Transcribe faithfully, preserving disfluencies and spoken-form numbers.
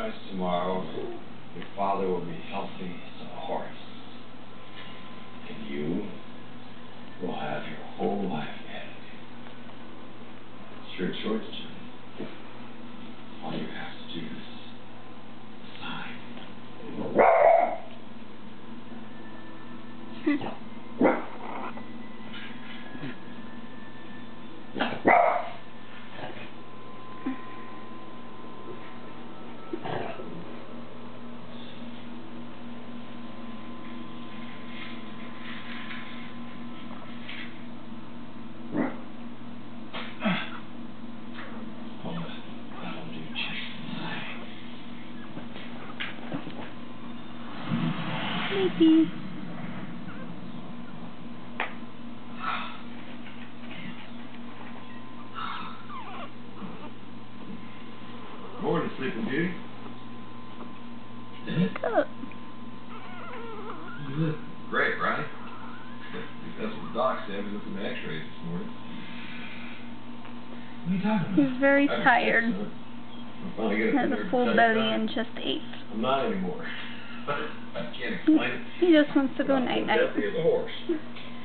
sunrise tomorrow, your father will be healthy as a horse. And you will have your whole life ahead of you. It's your choice, Jim. All you have to do is sign. Maybe. Morning, Sleeping Beauty. Wake up. You look great, right? That's what the doc said. We looked at the x-rays this morning. What are you talking about? He's very I tired. He has a full belly and just ate. I'm not anymore. I can't explain it. He just wants to go night-night. Definitely as a horse.